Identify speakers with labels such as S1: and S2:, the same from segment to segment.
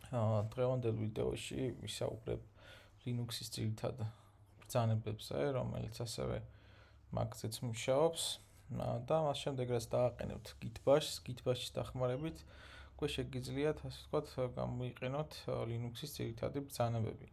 S1: დღევანდელ ვიდეოში ვისაუბრებ ლინუქსის ძირითად ბრძანებებზე, რომელიც ასევე მაგზეც მუშაობს და მას შემდეგ რაც დააყენებთ Git-bash-ის დახმარებით, უკვე შეგიძლიათ, ასე ვთქვათ, გამოიყენოთ ლინუქსის ძირითადი ბრძანებები.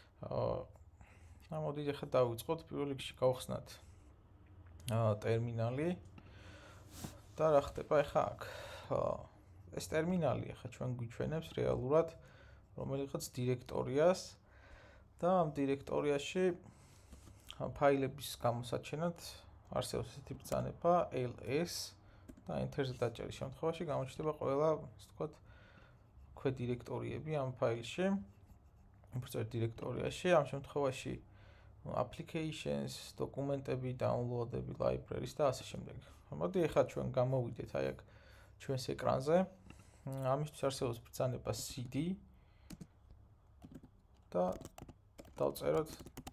S1: მოდით ახლა დავიწყოთ, პირველ რიგში გავხსნათ ტერმინალი და რა ხდება ახლა აქ. ეს ტერმინალი ახლა ჩვენ გვიჩვენებს რეალურად რომელიღაც დირექტორიას და ამ დირექტორიაში ფაილების გამოსაჩენად არსებობს ესეთი ბრძანება ls და enter-ზე დაჭერის შემთხვევაში გამოჩნდება ყველა, ასე ვთქვათ, ქვედირექტორიები ამ ფაილში, უბრალოდ დირექტორიაში, ამ შემთხვევაში applications, დოკუმენტები, download-ები, libraries და ასე შემდეგ. მოდი ახლა ჩვენ გამოვიდეთ აი აქ ჩვენს ეკრანზე. ამისთვის არსებობს ბრძანება cd და დავწეროთ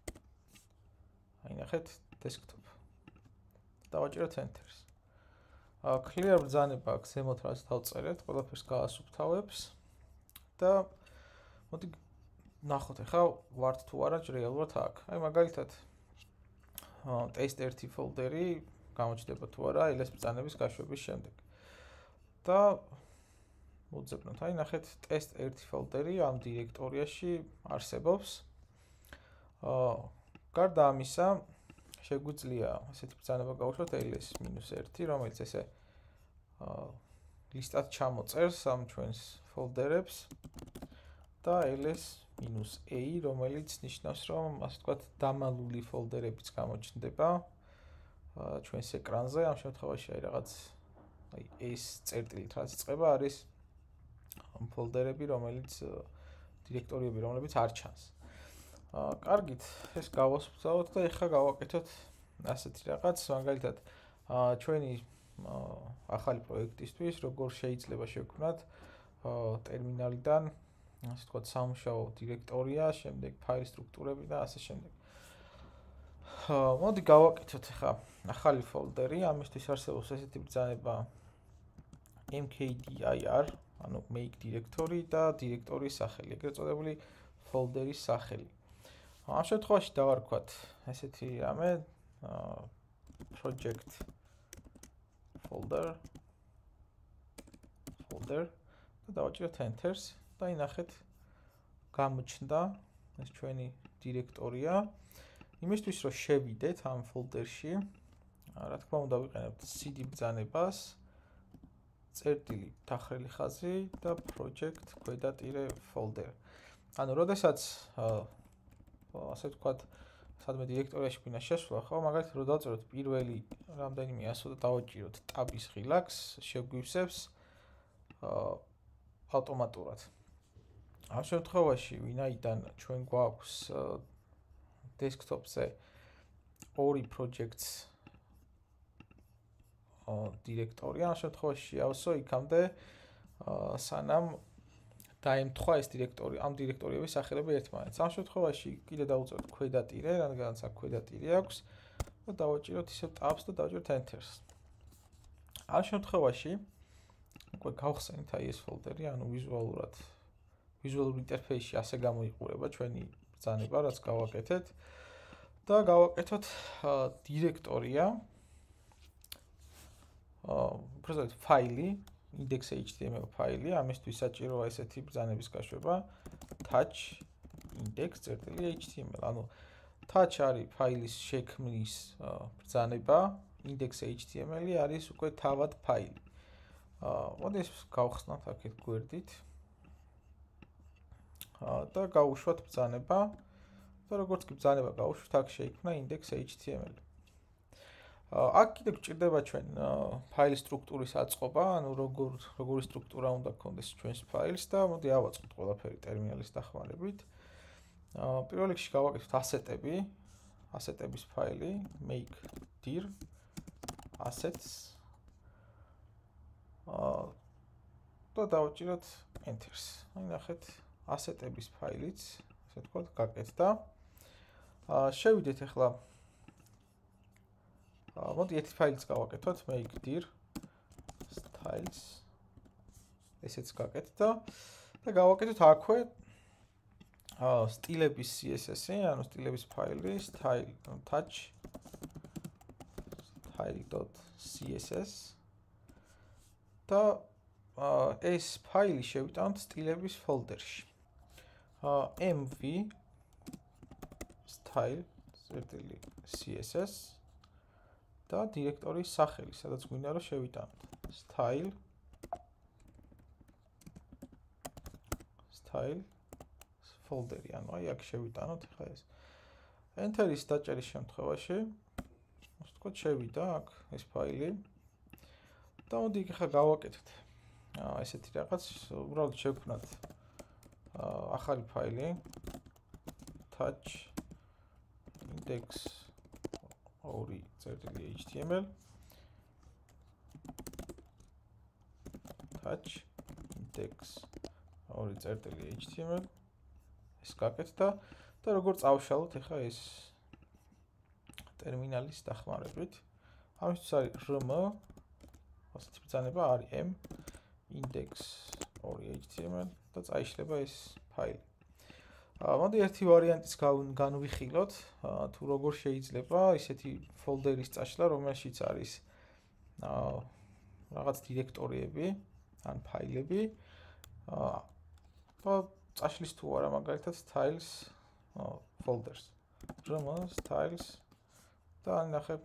S1: აი ნახეთ desktop. დავაჭიროთ enter-ს. clear ბრძანება აქვს ზემოთ რაც დავწერეთ, ყველაფერს გაასუფთავებს და მოდი ნახოთ ახლა ვართ თუ არა რეალურად აქ. აი მაგალითად test1 ფოლდერი გამოჩნდება თუ არა ls ბრძანების გაშვების შემდეგ. და მოძებნოთ, აი ნახეთ test1 ფოლდერი ამ დირექტორიაში არსებობს. გარდა ამისა, შეგვიძლია ასეთი ბრძანება გავუშვათ ls-1, რომელიც ესე ლისტად ჩამოწერს ამ ჩვენს ფოლდერებს და ls-a, რომელიც ნიშნავს, რომ ასე ვთქვათ, დამალული ფოლდერებიც გამოჩნდება ჩვენს ეკრანზე. ამ შემთხვევაში აი რაღაც აი ეს წერტილით რაც იწყება არის ამ ფოლდერები, რომელიც დირექტორიები, რომლებიც არ ჩანს. კარგით, ეს გავასუფთავოთ და ახლა გავაკეთოთ ასეთი რაღაც, მაგალითად, ჩვენი ახალი პროექტისთვის, როგორ შეიძლება შევქმნათ ტერმინალიდან, ასე ვთქვათ, სამუშაო დირექტორია, შემდეგ ფაილის სტრუქტურები და ასე შემდეგ. მოდი გავაკეთოთ ახლა ახალი ფოლდერი, ამისთვის არსებობს ესეთი ბრძანება mkdir, ანუ make directory და დირექტორიის სახელი, ეგრეთ წოდებული ფოლდერის სახელი. ამ შემთხვევაში დავარქვათ ესეთი რამე project folder და დავაჭიროთ enter-ს და ინახეთ გამოჩნდა ეს ჩვენი დირექტორია. იმისთვის რომ შევიდეთ ამ ფოლდერში, რა თქმა უნდა ვიყენებთ cd ბრძანებას, წერტილი დახრილი ხაზი და project ქვედა ტირე folder. ანუ როდესაც ასე ვთქვათ, სადმე დირექტორიაში გვინდა შესვლა, ხო, მაგალითად რომ დავწეროთ პირველი რამდენიმე ასო და დავაჭიროთ tab-ის ღილაკს, შეგვივსებს ავტომატურად. ამ შემთხვევაში, ვინაიდან ჩვენ გვაქვს desktop-ზე ორი projects დირექტორია, ამ შემთხვევაში ავსო იქამდე სანამ დაემთხვა ეს დირექტორი, ამ დირექტორიების სახელები ერთმანეთს. ამ შემთხვევაში კიდე დავუწეროთ ქვედა ტირე, რადგანაც აქ ქვედა ტირე აქვს და დავაჭიროთ ისევ tab-ს და დავაჭიროთ enter-ს. ამ შემთხვევაში უკვე გავხსენით აი ეს ფოლდერი, ანუ ვიზუალურ ინტერფეისში ასე გამოიყურება ჩვენი ბრძანება, რაც გავაკეთეთ და გავაკეთოთ დირექტორია, უბრალოდ ფაილი, index.html ფაილი, ამისთვის საჭიროა ესეთი ბრძანების გაშვება touch index.html. ანუ touch არის ფაილის შექმნის ბრძანება, index.html არის უკვე თავად ფაილი. მოდი ეს გავხსნათ აქეთ გვერდით და გავუშვათ ბრძანება და როგორც კი ბრძანება გავუშვით, აქ შეიქმნა index.html. აქ კიდე გვჭირდება ჩვენ ფაილის სტრუქტურის აწყობა, ანუ როგორი სტრუქტურა უნდა გქონდეს ჩვენს ფაილს და მოდი ავაწყოთ ყველაფერი ტერმინალის დახმარებით. პირველ რიგში გავაკეთოთ ასეტების ფაილი mkdir assets და დავაჭიროთ enter-ს. აი ნახეთ ასეტების ფაილიც, ასე ვთქვათ, გაკეთდა. შევიდეთ ახლა მოდი ერთი ფაილიც გავაკეთოთ, mkdir styles. ესეც გაკეთდა. და გავაკეთოთ აქვე სტილების CSS-ი, ანუ სტილების ფაილი, style.css და ეს ფაილი შევიტანოთ სტილების ფოლდერში. mv style.css და დირექტორიის სახელი, სადაც გვინდა რომ შევიტანოთ. style folder-ი, ანუ აი აქ შევიტანოთ ხა ეს. Enter-ის დაჭერის შემთხვევაში, ასე ვთქვათ, შევიდა აქ ეს ფაილი. და მოდი იქ ხა გავაკეთოთ. ესეთი რაღაც, უბრალოდ შევქმნათ ახალი ფაილი touch index.html touch index.html ეს გაკეთდა და როგორ წავშალოთ ახლა ეს ტერმინალის დახმარებით. ამისთვის არის rm ასეთი ბრძანება არის m index.html და წაიშლება ეს ფაილი. მოდი ერთი ვარიანტის განვიხილოთ, თუ როგორ შეიძლება ისეთი ფოლდერის წაშლა, რომელშიც არის რაღაც დირექტორიები, ან ფაილები. და წაშლის თუ არა მაგალითად styles folders. rm styles და ნახე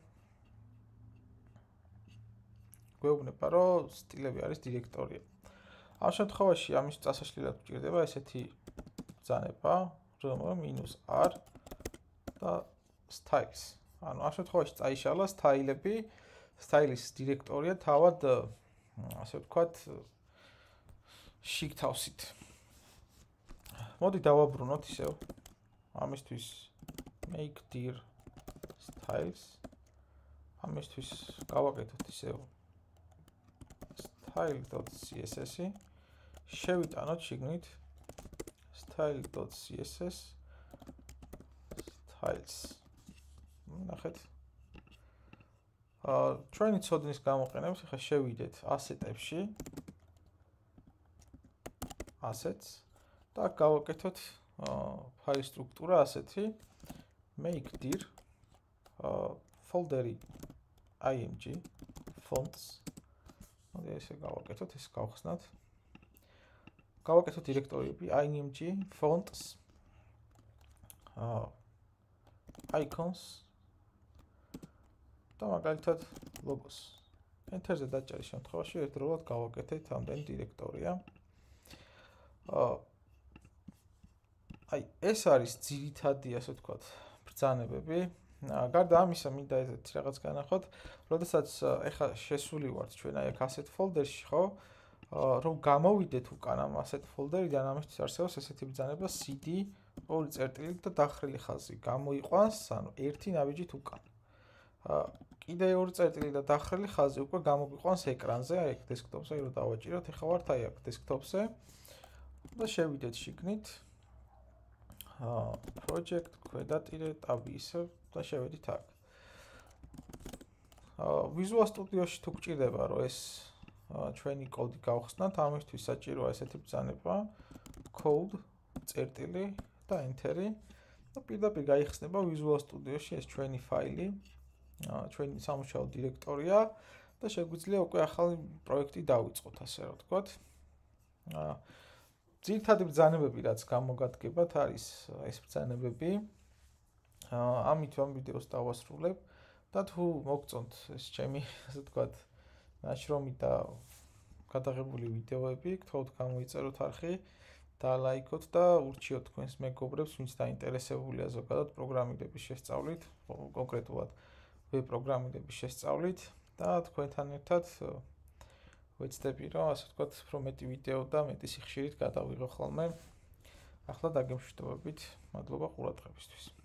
S1: გვეუბნება, რომ სტილები არის დირექტორია. ამ შემთხვევაში ამის წასაშლელად გვჭირდება ესეთი ბრძანება rm-r და styles. ანუ ამ შემთხვევაში წაიშალა სტაილები, სტაილის დირექტორია თავად, ასე ვთქვათ, შიგთავსით. მოდი დავაბრუნოთ ისევ. ამისთვის mkdir styles. ამისთვის გავაკეთოთ ისევ style.css-ი. შევიტანოთ შიგნით style.css styles. ნახეთ. ჩვენი ცოდნის გამოყენებს ახლა შევიდეთ ასეტებში. assets და გავაკეთოთ ფაილის სტრუქტურა ასეთი mkdir folder-ი img fonts. მოდი ესე გავაკეთოთ, ეს გავხსნათ. გავაკეთოთ დირექტორიები img fonts icons და მაგალითად logos. Enter-ზე დაჭერის შემთხვევაში ერთდროულად გავაკეთეთ ამდენი დირექტორია. აი ეს არის ძირითადი, ასე ვთქვათ, ბრძანებები. გარდა ამისა, მინდა ესეთი რაღაც განახოთ, როდესაც ეხლა შესული ვართ ჩვენ აი აქ asset folder-ში, ხო? რომ გამოვიდეთ უკან ამ asset folder-იდან, ამისთვის არსებობს ესეთი ბრძანება cd ორი წერტილი და დახრილი ხაზი. გამოიყვანს, ანუ ერთი ნაბიჯით უკან. კიდე ორი წერტილი და დახრილი ხაზი უკვე გამოგვიყვანს ეკრანზე, აი აქ დესკტოპზე, რომ დავაჭიროთ, ეხლა ვართ აი აქ დესკტოპზე. და შევიდეთ შიგნით project ქვედატირე ტაბი ისევ და შევედით აქ. Visual Studio-ში თუ გჭირდება, რომ ეს ჩვენი კოდი გავხსნათ, ამისთვის საჭიროა ესეთი ბრძანება code წერტილი და enter-ი და პირდაპირ გაიხსნება Visual Studio-ში ეს ჩვენი ფაილი, ჩვენი სამუშაო დირექტორია და შეგვიძლია უკვე ახალი პროექტი დავიწყოთ, ასე რომ ვთქვათ. ძირითადი ბრძანებები, რაც გამოგადგებათ, არის ეს ბრძანებები. ამით ამ ვიდეოს დავასრულებ და თუ მოგწონთ ეს ჩემი, ასე ვთქვათ, ნაშრომი და გადაღებული ვიდეოები, გთხოვთ გამოიწეროთ არხი და ლაიქოთ და ურჩიოთ თქვენს მეგობრებს, ვინც დაინტერესებულია ზოგადად პროგრამირების შესწავლით, კონკრეტულად ვებ პროგრამირების შესწავლით და თქვენთან ერთად ვეცდები, რომ ასე ვთქვათ, უფრო მეტი ვიდეო და მეტი სიხშირით გადავიღო ხოლმე. ახლა დაგემშვიდობებით, მადლობა ყურადღებისთვის.